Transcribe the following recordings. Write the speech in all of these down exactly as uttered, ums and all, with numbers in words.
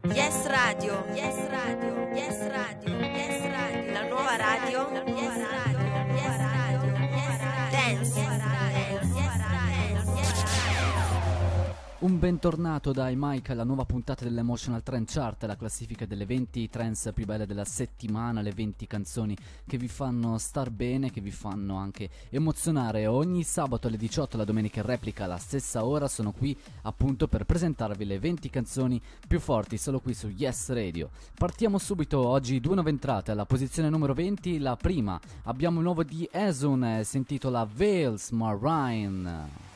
Yes Radio, Yes Radio, Yes Radio, Yes Radio, la nuova radio, la nuova Yes Radio, Yes Radio, Yes Radio, Dance, Yes Radio, Yes Radio, Yes Radio. Un bentornato dai Mike alla nuova puntata dell'Emotional Trend Chart, la classifica delle venti trance più belle della settimana, le venti canzoni che vi fanno star bene, che vi fanno anche emozionare. Ogni sabato alle diciotto, la domenica in replica alla stessa ora, sono qui appunto per presentarvi le venti canzoni più forti, solo qui su Yes Radio. Partiamo subito, oggi due nuove entrate, alla posizione numero venti, la prima abbiamo il nuovo di Esun, eh, si intitola Veils Marine.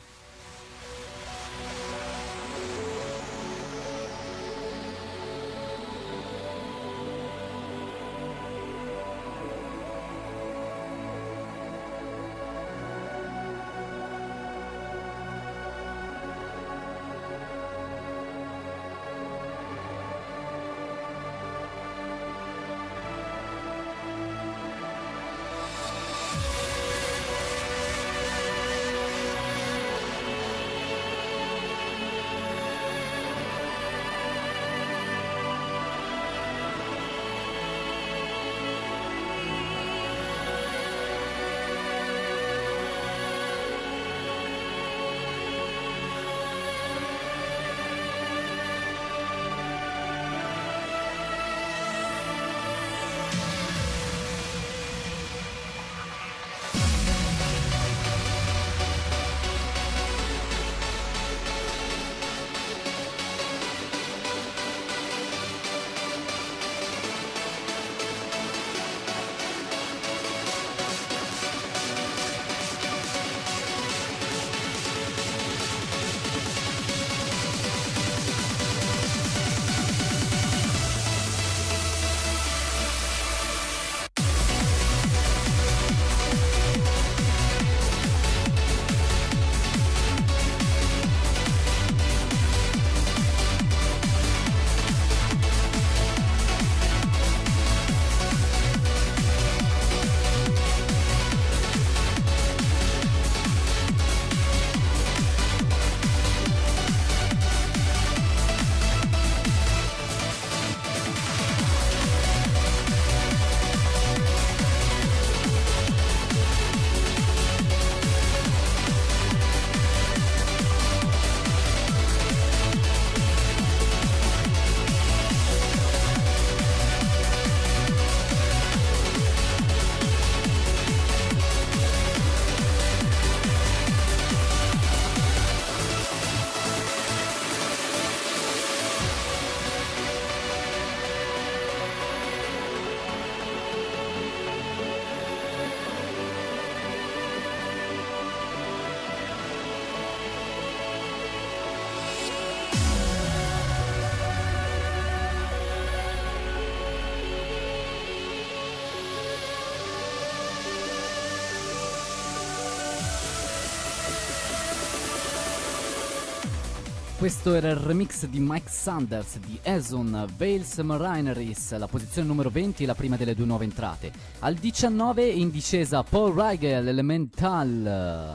Questo era il remix di Mike Sanders di Esun, Veils Marineries, la posizione numero venti, la prima delle due nuove entrate. Al diciannove in discesa Paul Rigel, Elemental.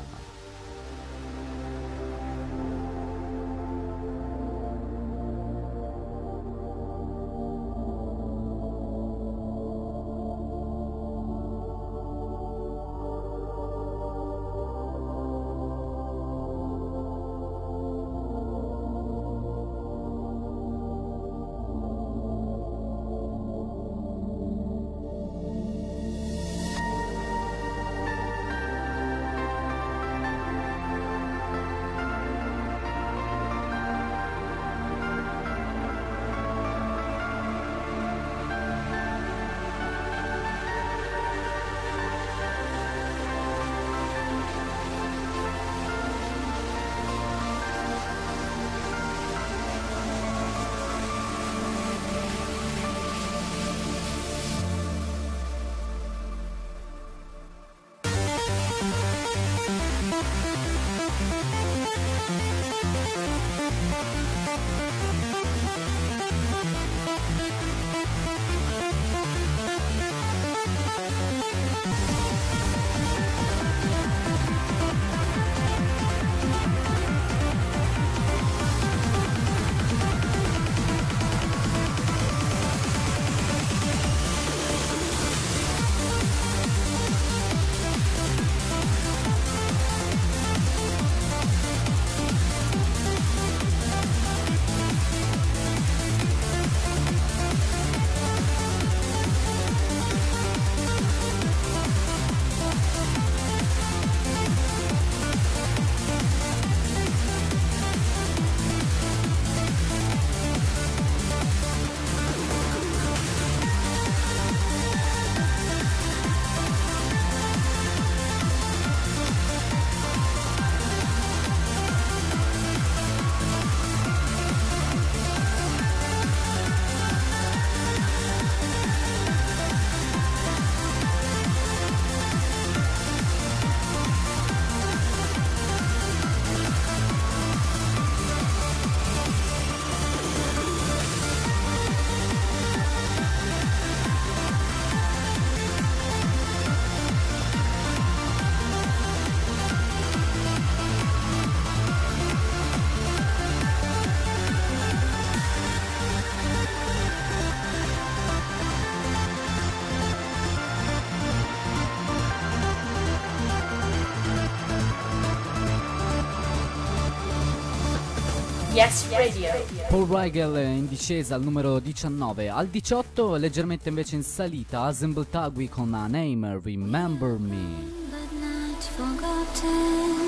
Yes Radio. Paul Weigel in discesa al numero diciannove. Al diciotto, leggermente invece in salita, Assemble Tagui con A Name, Remember Me. But not forgotten.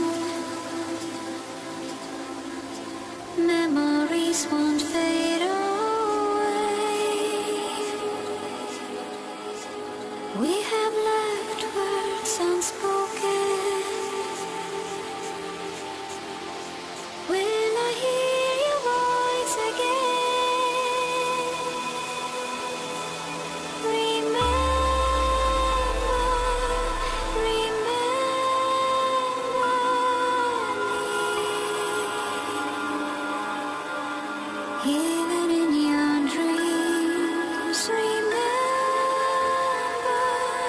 Memories won't fade away. We have left words unspoken. Will I hear your voice again? Remember, remember me. Even in your dreams, remember,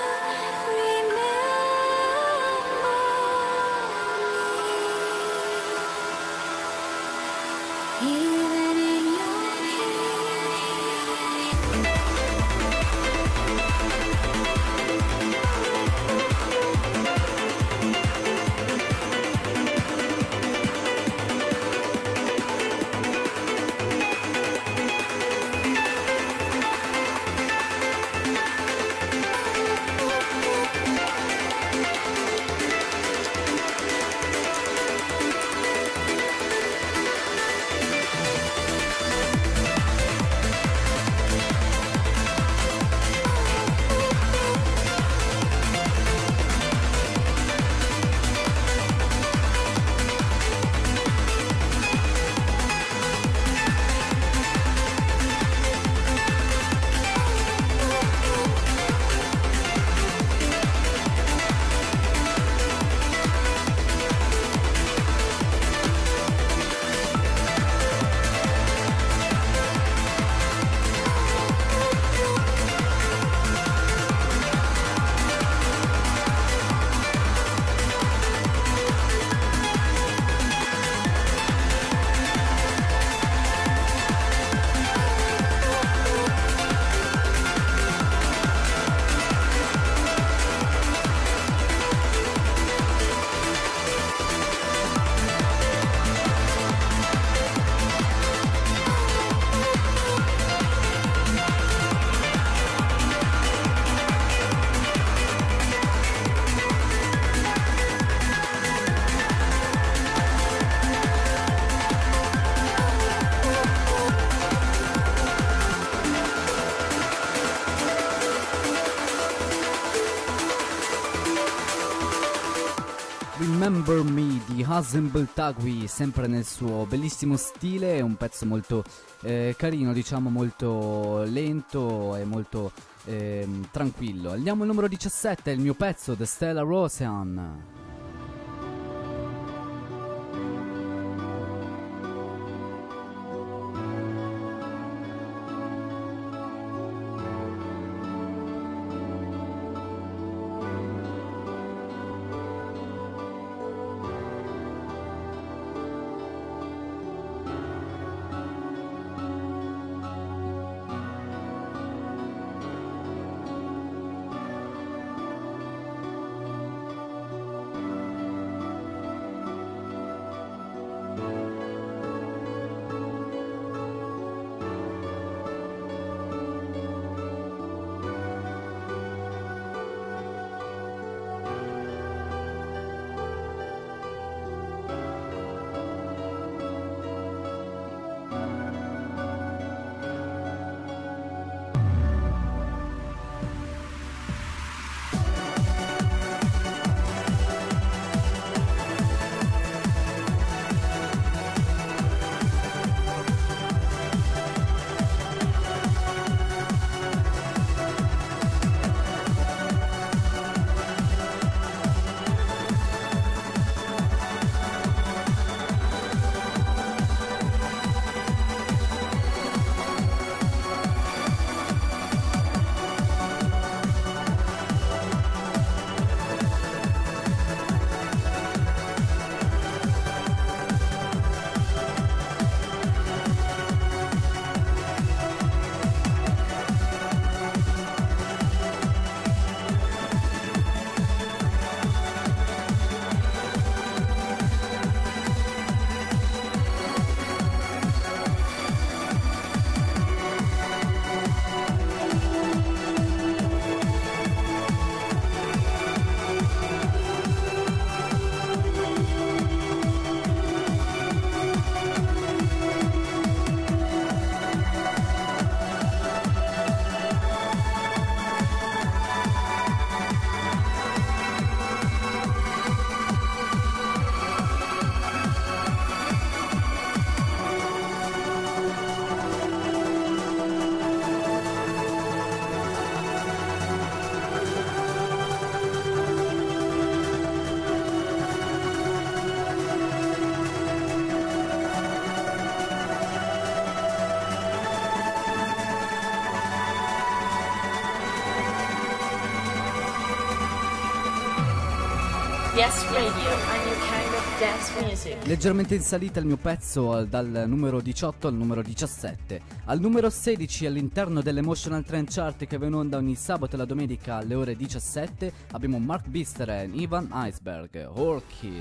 remember me. Even in your Remember Me di Assemble Tagui, sempre nel suo bellissimo stile, un pezzo molto eh, carino, diciamo molto lento e molto eh, tranquillo. Andiamo al numero diciassette, il mio pezzo, The Stellar Ocean. Yes Radio, a new kind of dance music. Leggermente in salita il mio pezzo al- dal numero diciotto al numero diciassette. Al numero sedici all'interno dell'Emotional Trend Chart che va in onda ogni sabato e la domenica alle ore diciassette abbiamo Mark Bister e Ivan Iceberg, Orchid.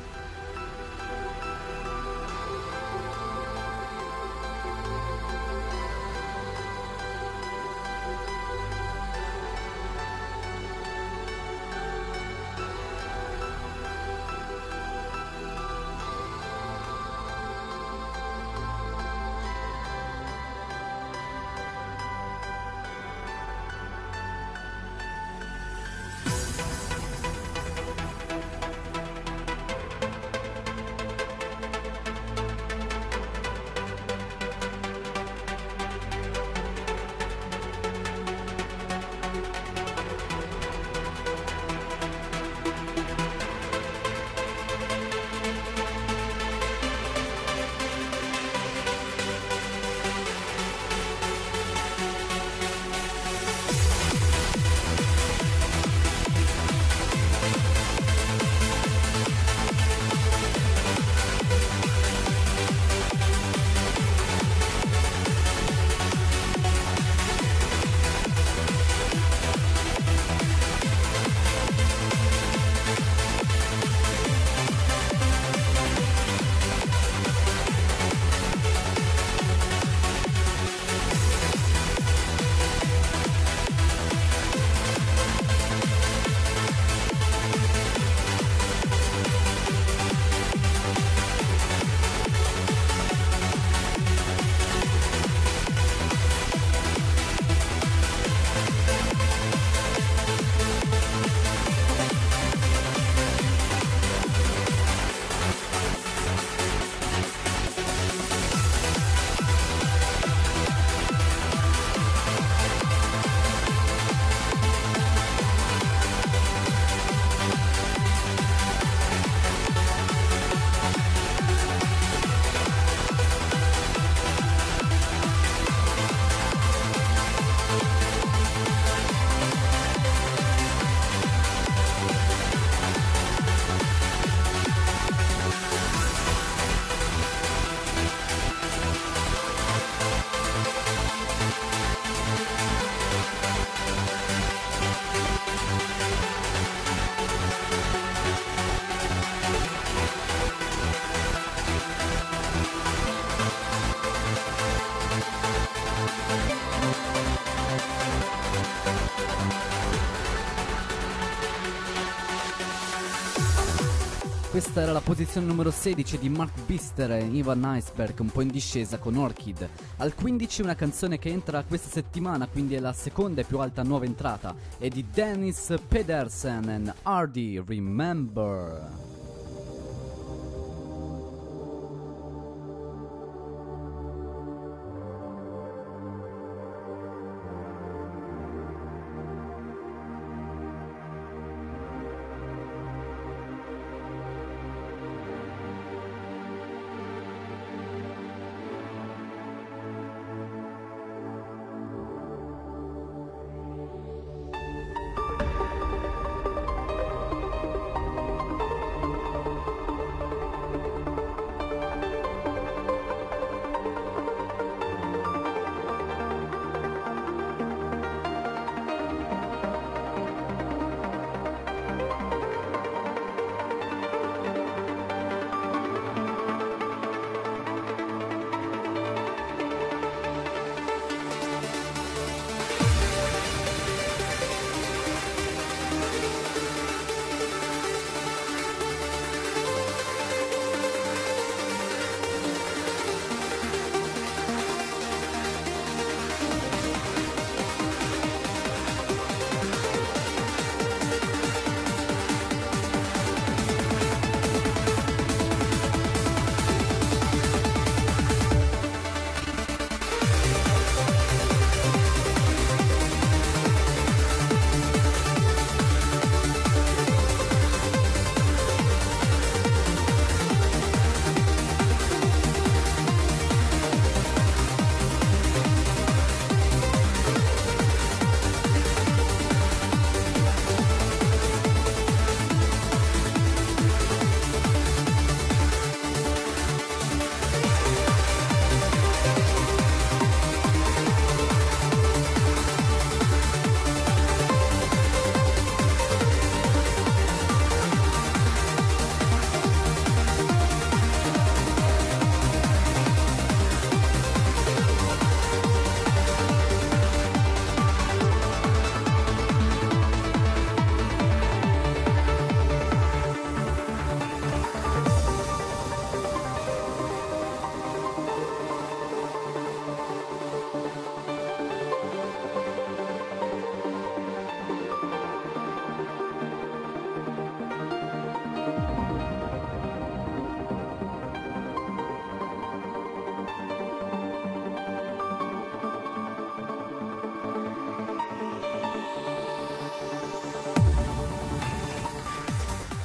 Questa era la posizione numero sedici di Mark Bister e Ivan Iceberg, un po' in discesa con Orchid. Al quindici una canzone che entra questa settimana, quindi è la seconda e più alta nuova entrata, è di Dennis Pedersen and Hardy, Remember.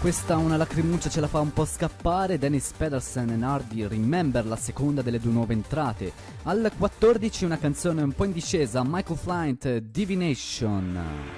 Questa una lacrimuccia ce la fa un po' scappare. Dennis Pedersen e Hardy Remember, la seconda delle due nuove entrate. Al quattordici una canzone un po' in discesa, Michael Flynt, Divination.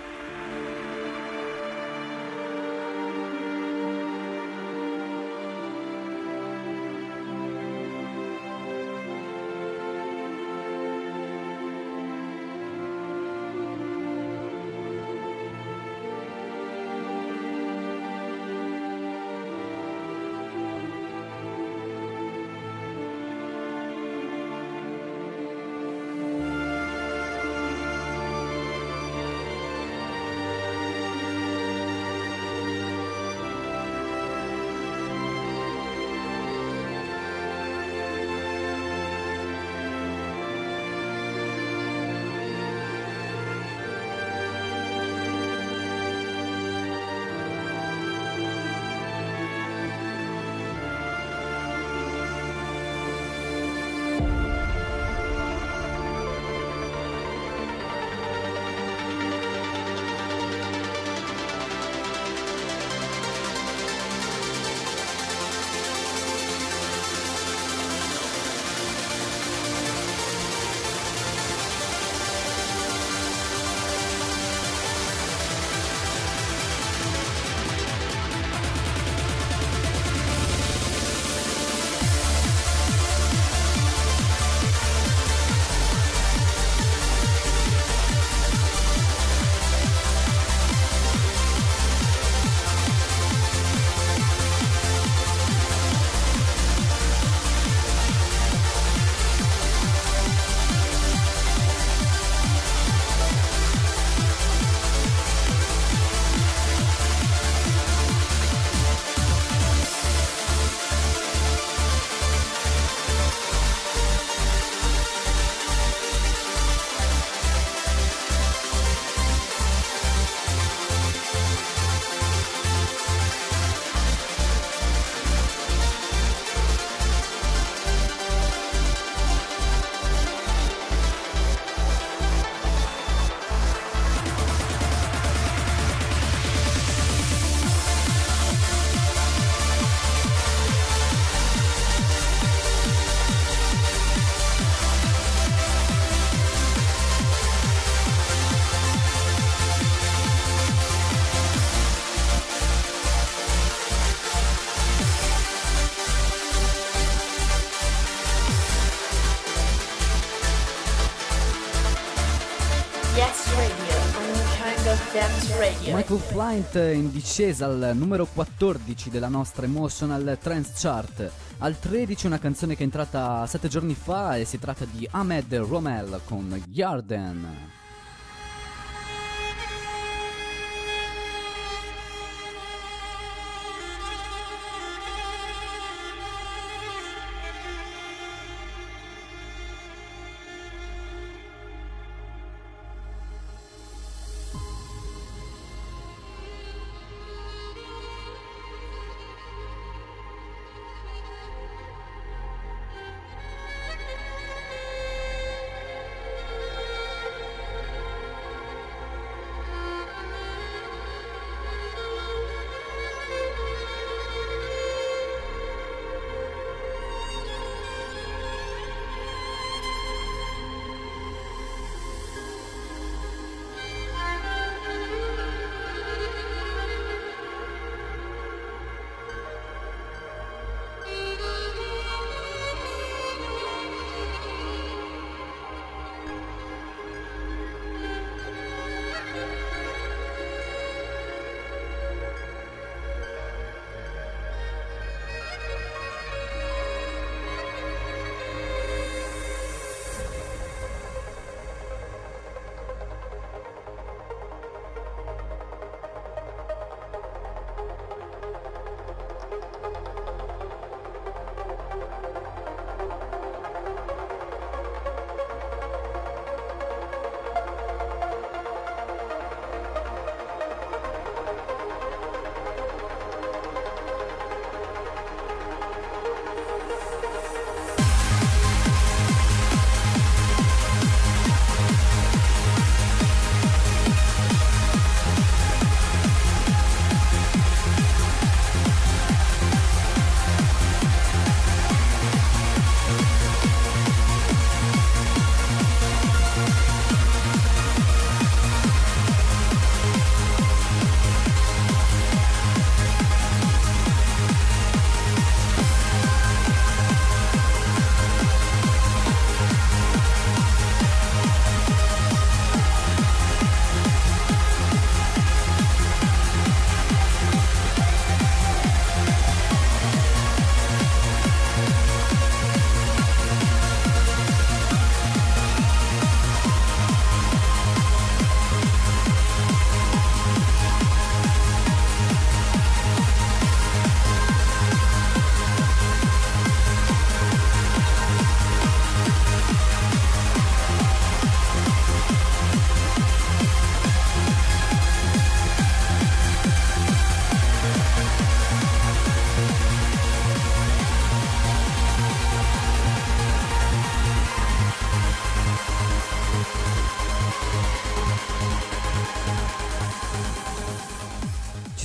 Dance Radio. Michael Flynt in discesa al numero quattordici della nostra Emotional Trance Chart. Al tredici una canzone che è entrata sette giorni fa e si tratta di Ahmed Romel con Garden.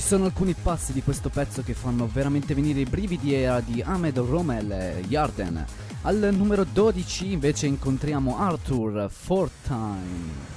sono alcuni passi di questo pezzo che fanno veramente venire i brividi, era di Ahmed Romel, Yarden. Al numero dodici invece incontriamo Arthur, Fourth Time.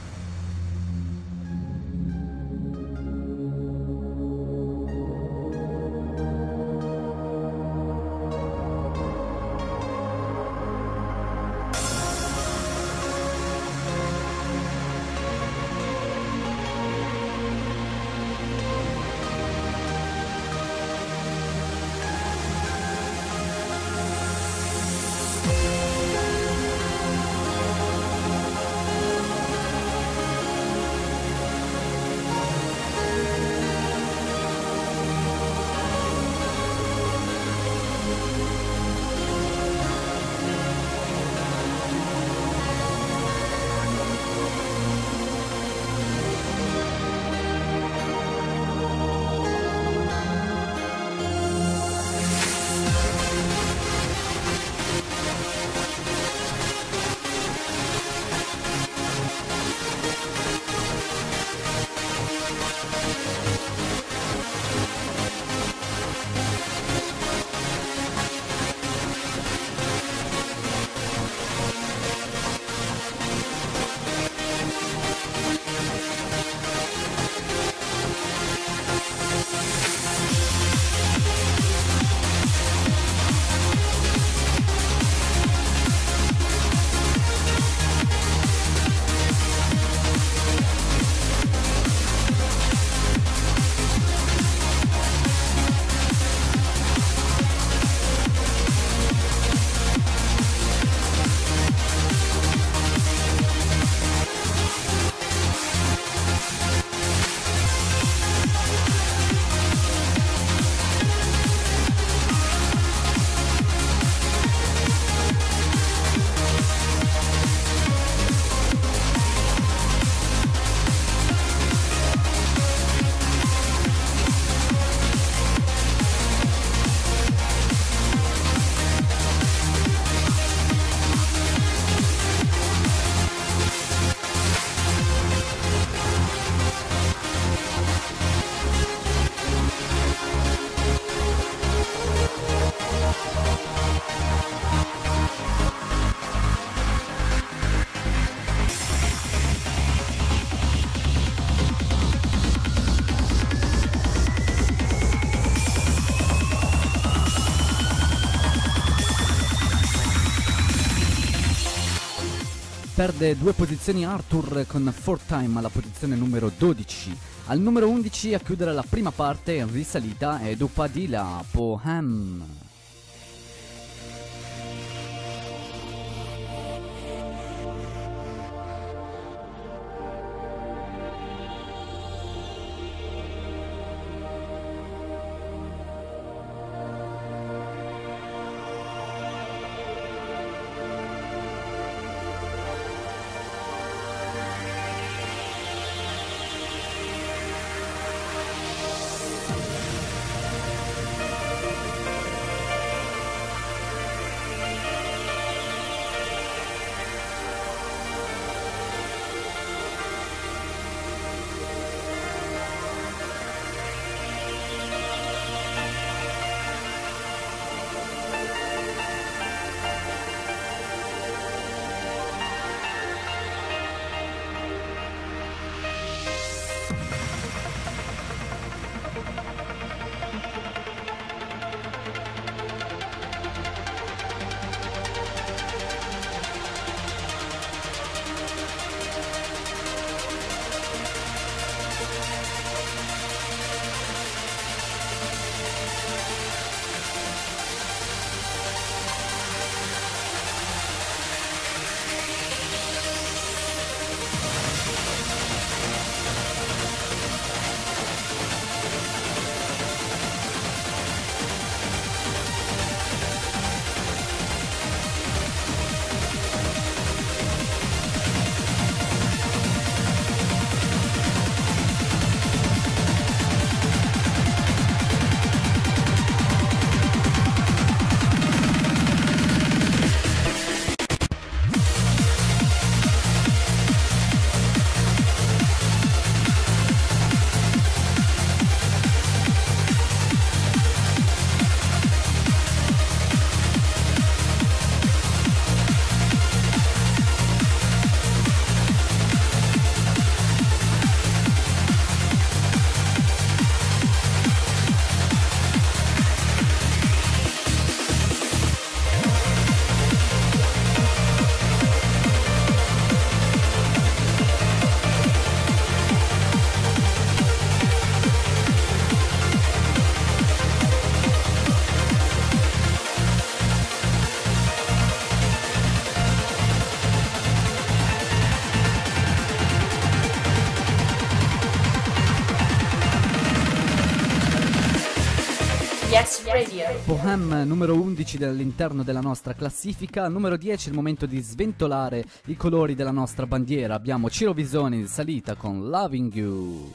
Perde due posizioni Arthur con Fourth Time alla posizione numero dodici. Al numero undici a chiudere la prima parte in risalita è Dupadila Poham. Yes Radio. Bohem numero undici all'interno della nostra classifica. Numero dieci, il momento di sventolare i colori della nostra bandiera. Abbiamo Ciro Visoni in salita con Loving You.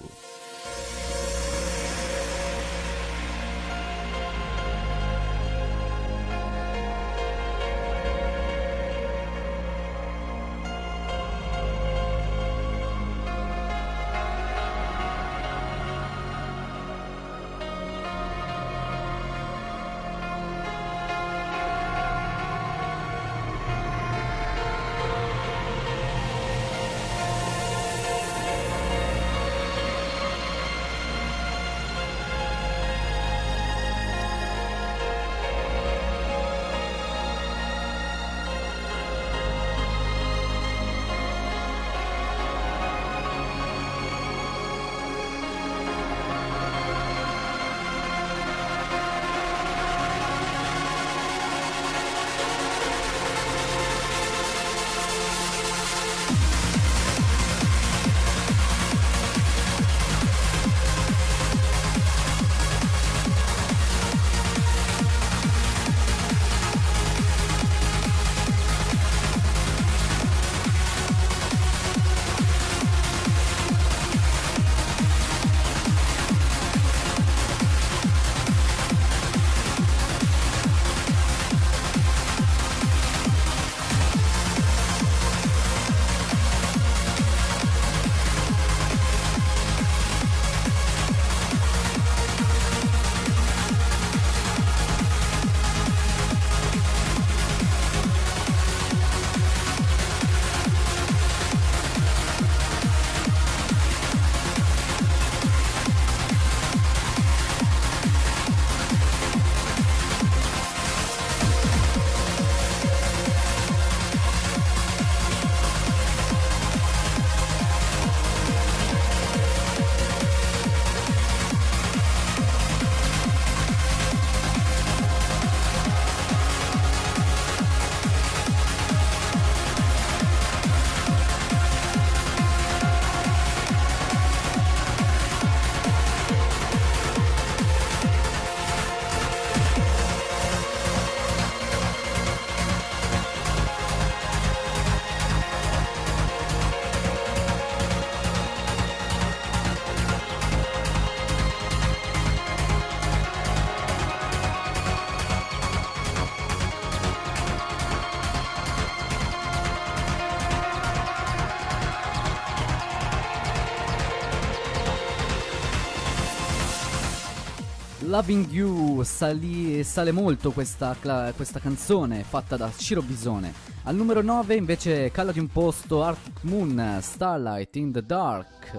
Loving You, sali, sale molto questa, cla- questa canzone fatta da Ciro Bisone. Al numero nove invece cala di un posto Arctic Moon, Starlight in the Dark.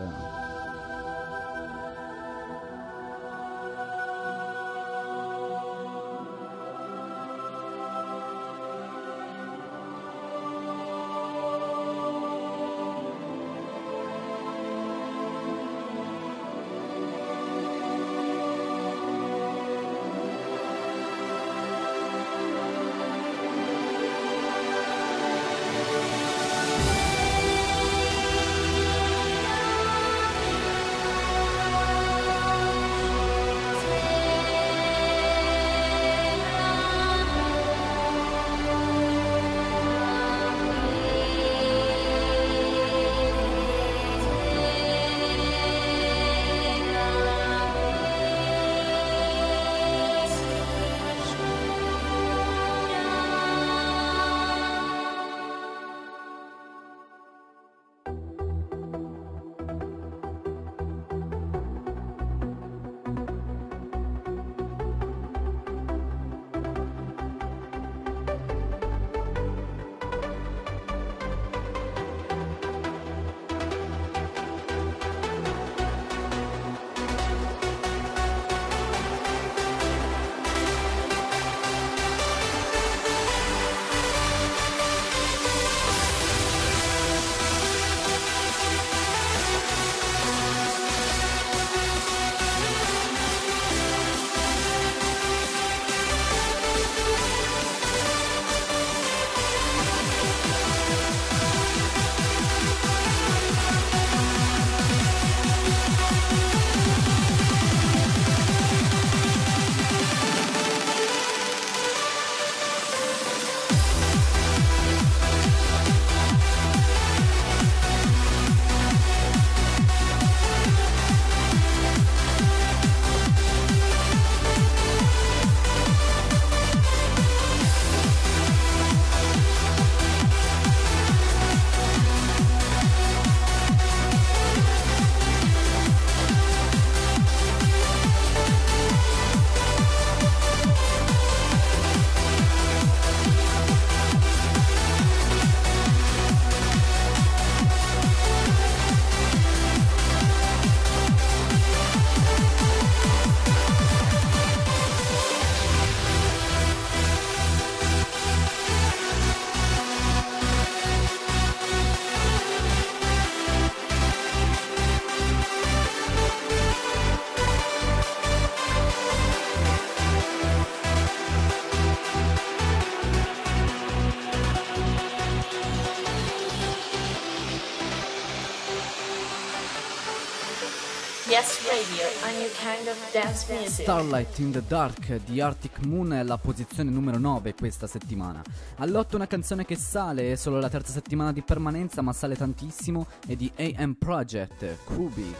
Thank Yes Radio, a new kind of dance music. Starlight in the Dark di Arctic Moon è alla posizione numero nove questa settimana. All'otto una canzone che sale, è solo la terza settimana di permanenza ma sale tantissimo, è di A M Project, Kubik.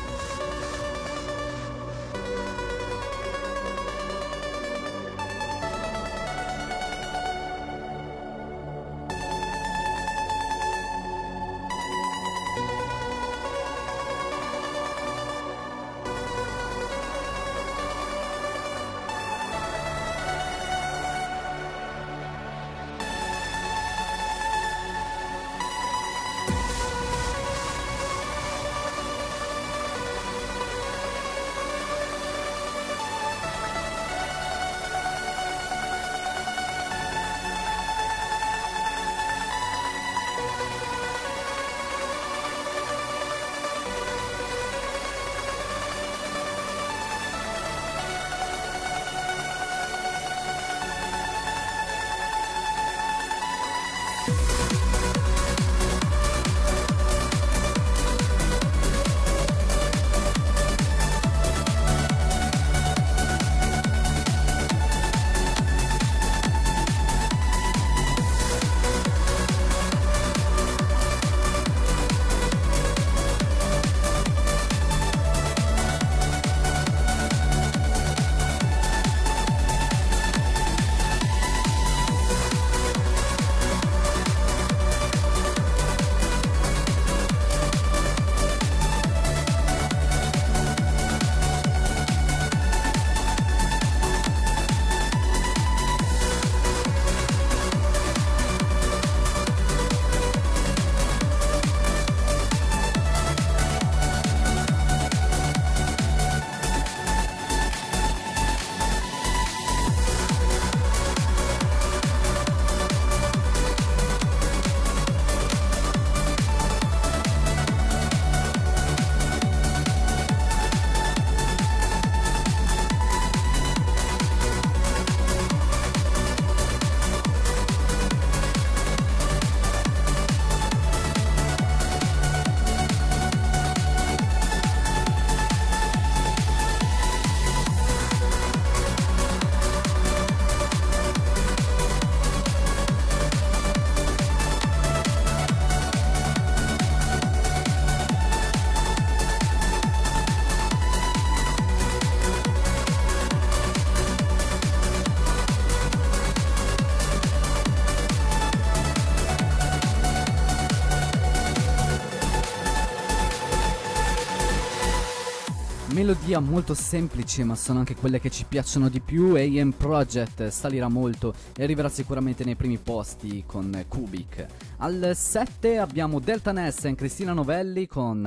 Melodia molto semplici ma sono anche quelle che ci piacciono di più. A M Project salirà molto e arriverà sicuramente nei primi posti con Kubik. Al sette abbiamo Delta Ness e Cristina Novelli con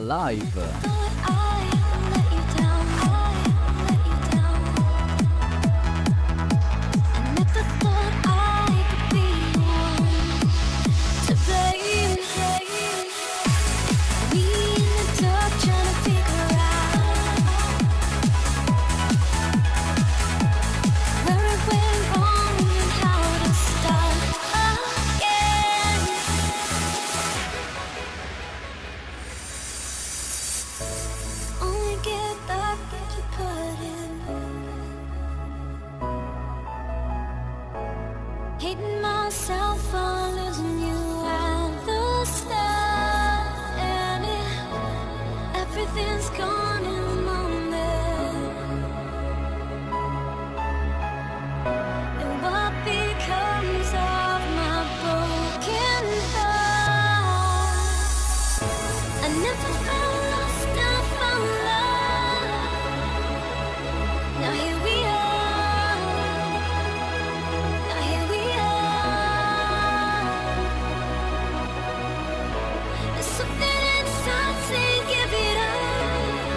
Alive. Something inside saying give it up.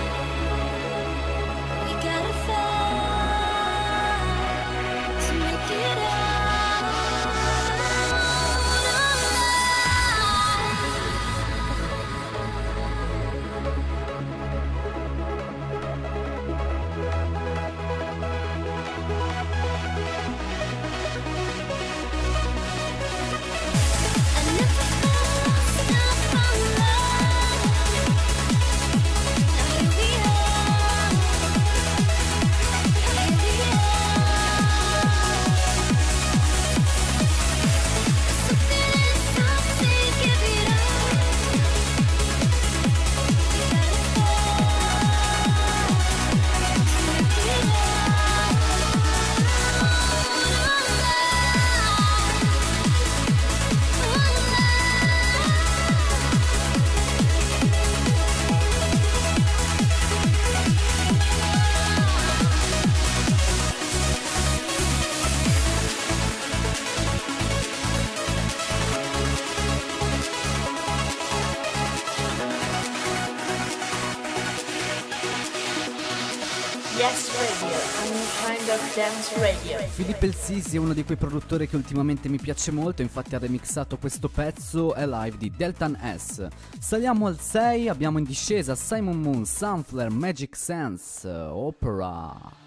Yes Radio, a new kind of dance radio. Filippo El Sisi è uno di quei produttori che ultimamente mi piace molto, infatti ha remixato questo pezzo è live di Deltan S. Saliamo al sei, abbiamo in discesa Simon Moon, Sunflower, Magic Sense, Opera.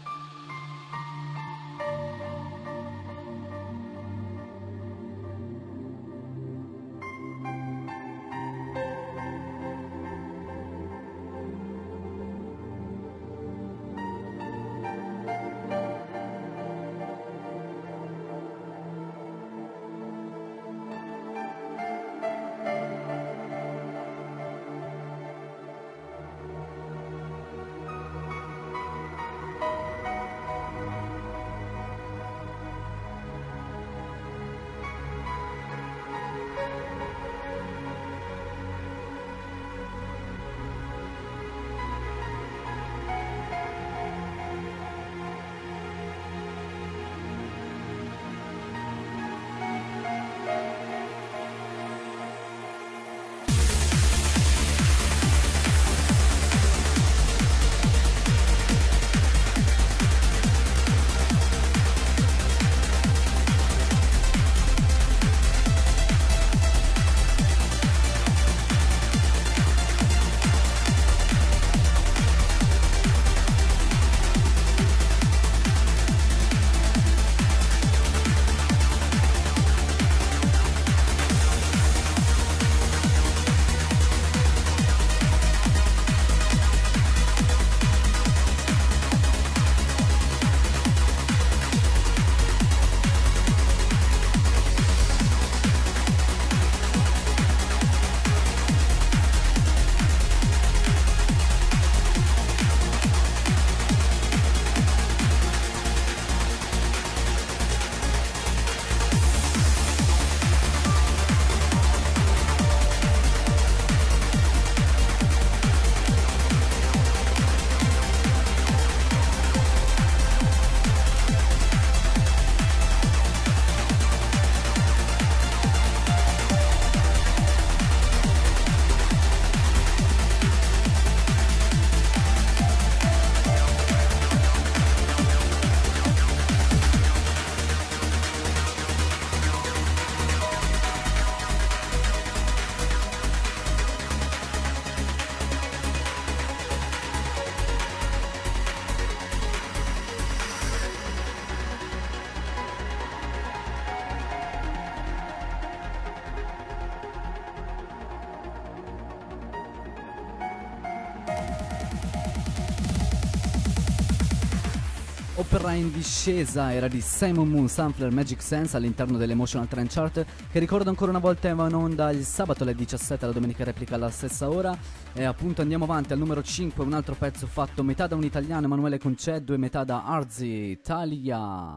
Opera in discesa era di Simon Moon, Sunflower, Magic Sense all'interno dell'Emotional Trend Chart, che ricordo ancora una volta va in onda il sabato alle diciassette, la domenica replica alla stessa ora. E appunto andiamo avanti al numero cinque, un altro pezzo fatto metà da un italiano Emanuele Conceddo e metà da Arzi Italia.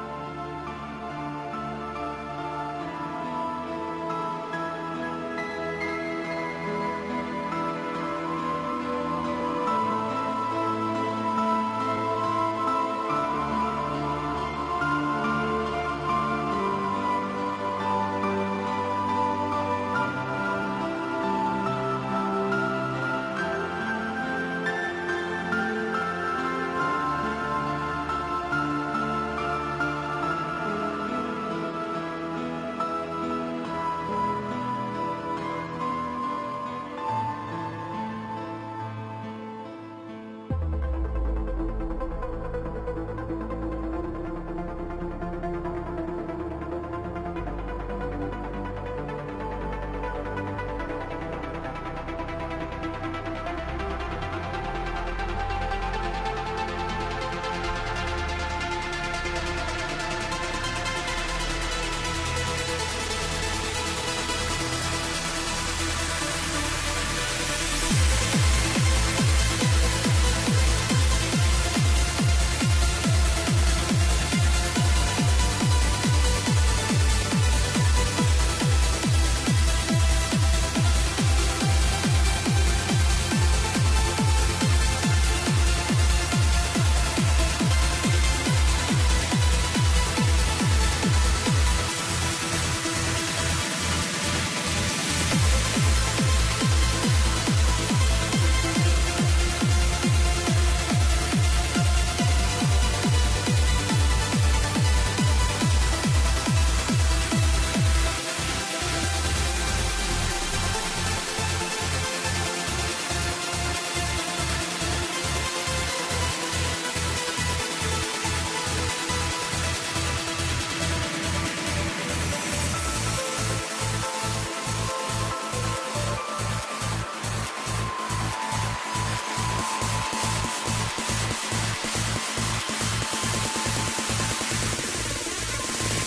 Thank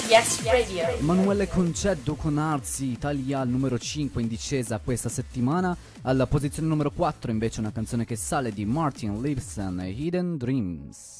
Yes Radio. Emanuele Concetto con Arzi Italia al numero cinque in discesa questa settimana. Alla posizione numero quattro invece una canzone che sale di Martin Lipson, Hidden Dreams.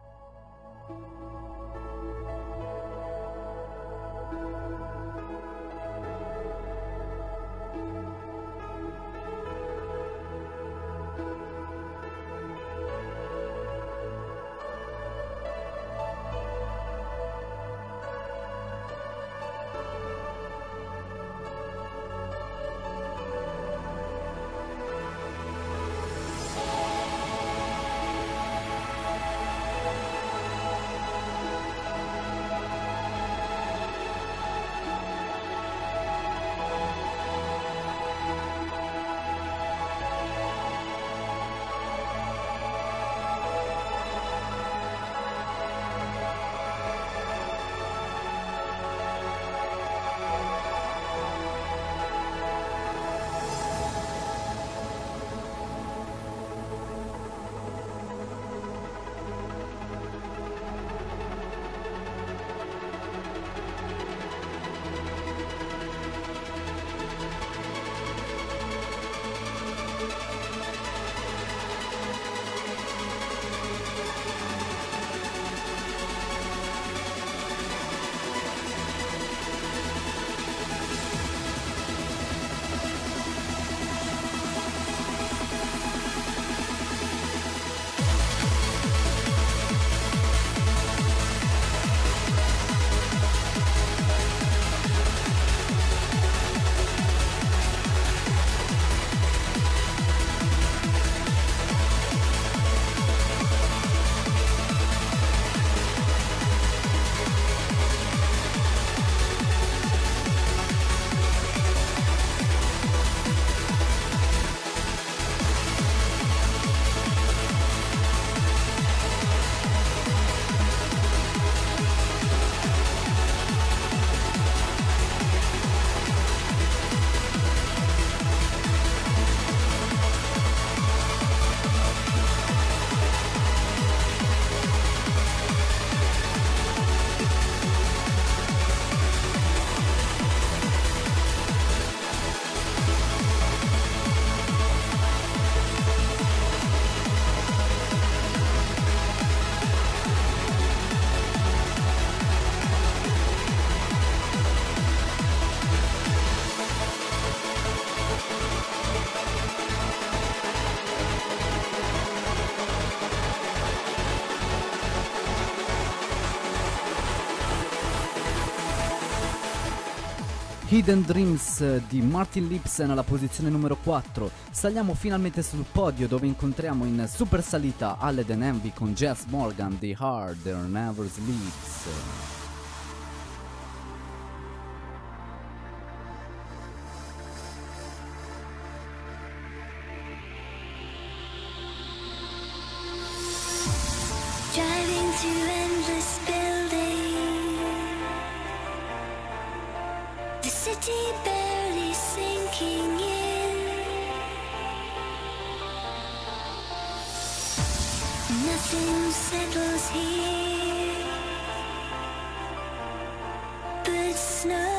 Hidden Dreams di Martin Lipson alla posizione numero quattro. Saliamo finalmente sul podio dove incontriamo in super salita Aled and Envy con Jess Morgan di Harder Never Sleeps. Driving to endless buildings, the city barely sinking in. Nothing settles here but snow.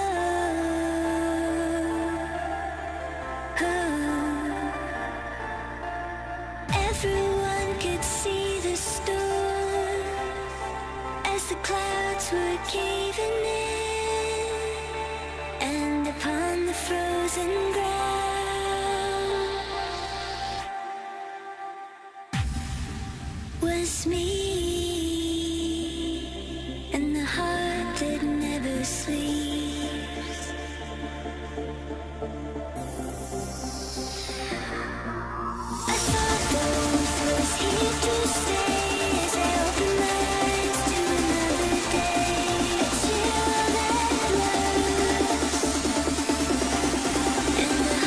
Everyone could see the storm as the clouds were caving in, and upon the frozen ground was me and the heart that never sleeps. I thought both was here to stay as I opened my eyes to another day. Till that was, and the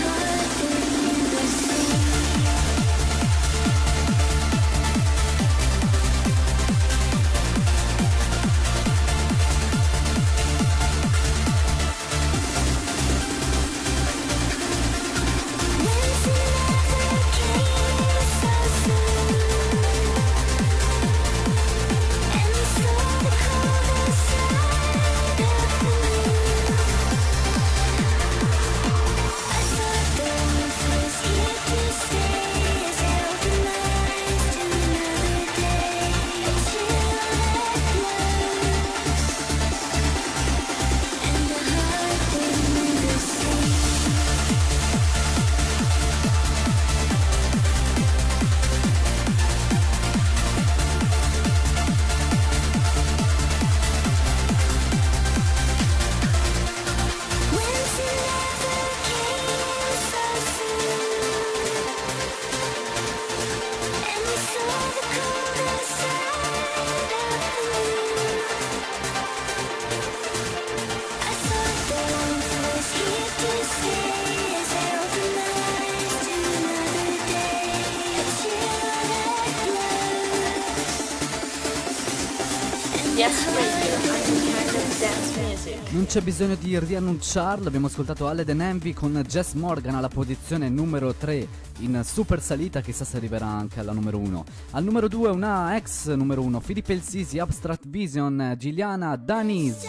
Yes Radio, a new kind of dance music. Non c'è bisogno di riannunciarlo, abbiamo ascoltato Aled and Envy con Jess Morgan alla posizione numero tre in super salita, chissà se arriverà anche alla numero uno. Al numero due una ex numero uno, Filippo El Sisi, Abstract Vision, Giuliana Daniz.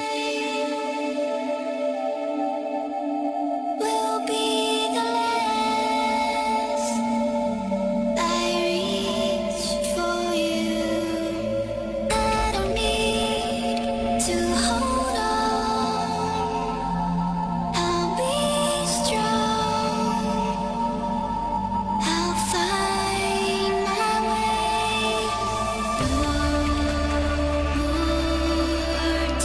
Will be the last I reach for you. I don't need to hold on. I'll be strong. I'll find my way. No more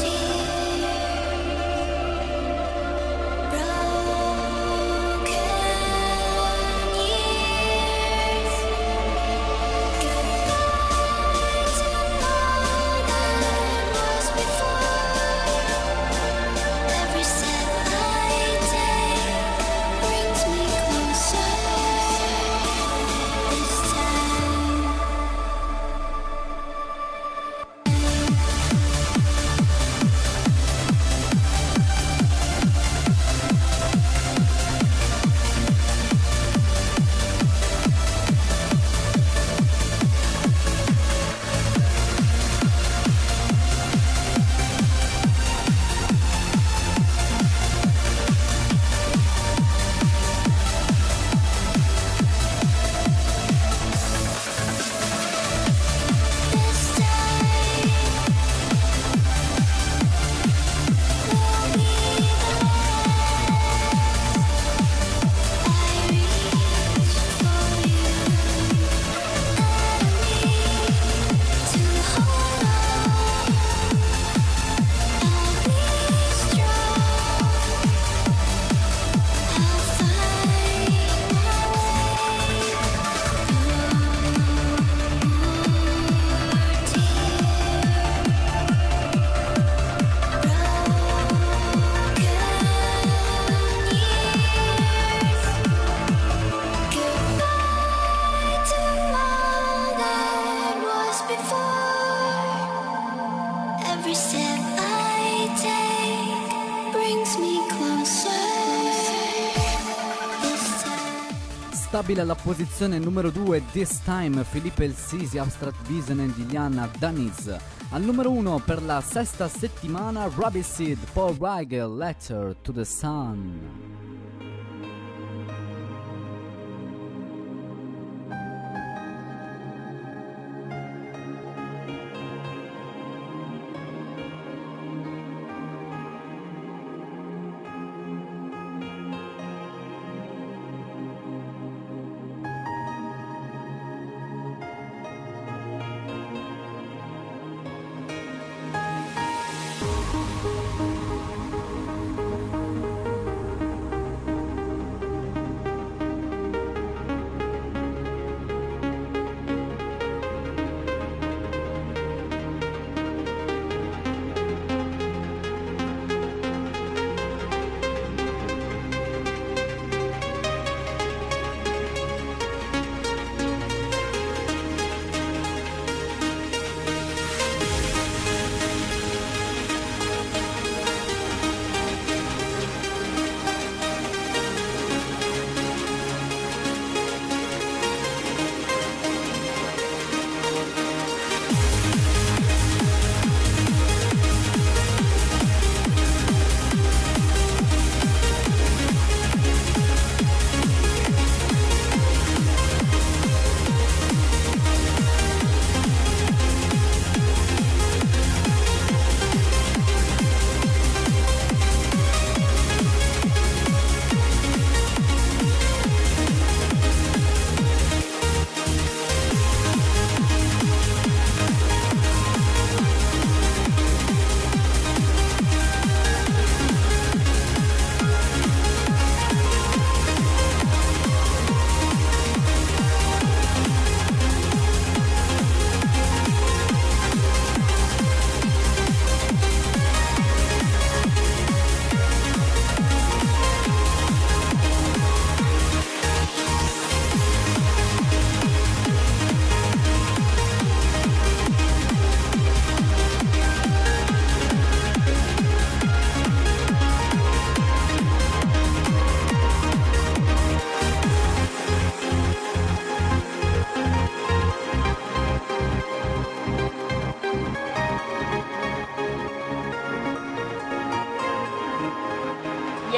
Stabile alla posizione numero due, This Time, Filippo El Sisi, Abstract Vision e Giuliana Daniz. Al numero uno per la sesta settimana, Robbie Seed, Paul Weigel, Letter to the Sun.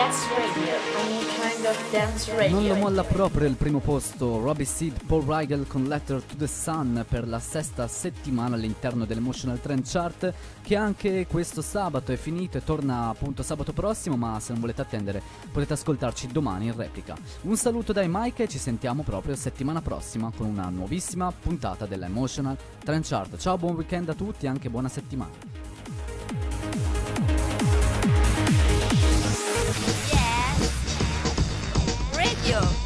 Yes Radio, any kind of dance radio. Non lo molla proprio il primo posto Robbie Seed, Paul Rigel con Letter to the Sun per la sesta settimana all'interno dell'Emotional Trend Chart, che anche questo sabato è finito e torna appunto sabato prossimo, ma se non volete attendere potete ascoltarci domani in replica. Un saluto dai Mike e ci sentiamo proprio settimana prossima con una nuovissima puntata dell'Emotional Trend Chart. Ciao, buon weekend a tutti e anche buona settimana. Yes Radio.